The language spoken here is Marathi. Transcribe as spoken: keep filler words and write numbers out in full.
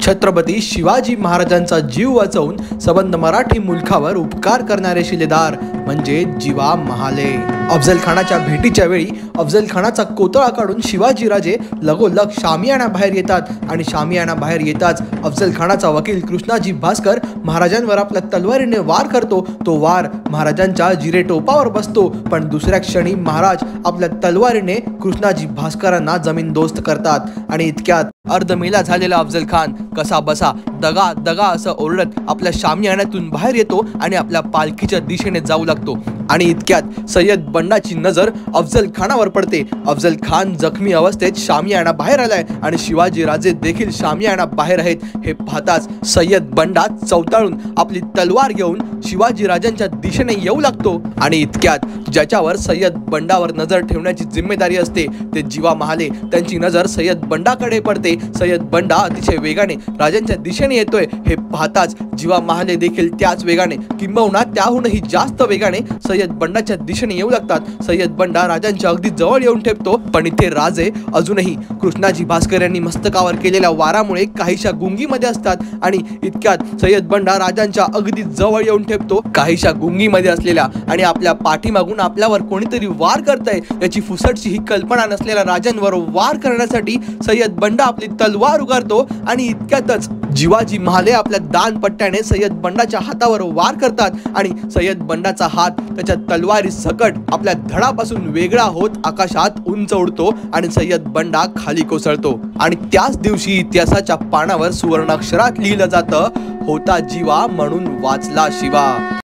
छत्रपती शिवाजी महाराजांचा जीव वाचवून सबंध मराठी मुलखावर उपकार करणारे शिलेदार म्हणजे जीवा महाले। अफजल खानाच्या भेटीच्या वेळी अफजल खानाचा कोतळा काढून शिवाजी राजे लगोलग शामियाना बाहेर येतात आणि शामियाना बाहेर येताच अफजल खानाचा वकील कृष्णाजी भास्कर महाराजांवर आपल्या तलवारीने वार करतो। तो वार महाराजांच्या जिरे टोपावर बसतो, पण दुसऱ्या क्षणी महाराज आपल्या तलवारीने कृष्णाजी भास्करांना जमीनदोस्त करतात आणि इतक्यात अर्धमेला झालेला अफजल खान कसा बसा दगा दगा असं ओरडत आपल्या शामियान्यातून बाहेर येतो आणि आपल्या पालखीच्या दिशेने जाऊ लागतो। आणि इतक्यात सय्यद बंडाची नजर अफजल खानावर पडते। अफजल खान जखमी अवस्थेत शामियाना बाहेर आलाय आणि शिवाजी राजे देखील शामियाना बाहेर आहेत हे पाहताच सय्यद बंडा चौताळून आपली तलवार घेऊन शिवाजी राजांच्या दिशेने येऊ लागतो। आणि इतक्यात ज्याच्यावर सय्यद बंडावर नजर ठेवण्याची जिम्मेदारी असते ते जीवा महाले, त्यांची नजर सय्यद बंडाकडे पडते। सय्यद बंडा अतिशय वेगाने राजांच्या दिशेने येतोय हे पाहताच जीवा महाले देखील त्याच वेगाने किंबहुना त्याहूनही जास्त वेगाने सय्यद बंडाच्या दिशेने येऊ लागतात। सय्यद बंडा राजांच्या अगदी जवळ येऊन ठेपतो, पण इथे राजे अजूनही कृष्णाजी भास्कर यांनी मस्तकावर केलेल्या वारामुळे काहीशा गुंगीमध्ये असतात। आणि इतक्यात सय्यद बंडा राजांच्या अगदी जवळ येऊन ठेपतो। काहीशा गुंगीमध्ये असलेल्या आणि आपल्या पाठीमागून आपल्यावर कोणीतरी वार करतंय याची फुसटची ही कल्पना नसलेल्या राजांवर वार करण्यासाठी सय्यद बंडा आपली तलवार उगारतो। आणि इतक्यातच जीवाजी महाले आपल्या दानपट्ट्याने सय्यद बंडाच्या हातावर वार करतात आणि सय्यद बंडाचा हात त्याच्या तलवारी सकट आपल्या धडापासून वेगळा होत आकाशात उंच उडतो आणि सय्यद बंडा खाली कोसळतो। आणि त्याच दिवशी इतिहासाच्या पानावर सुवर्ण अक्षरात लिहिलं जातं, होता जीवा म्हणून वाचला शिवा।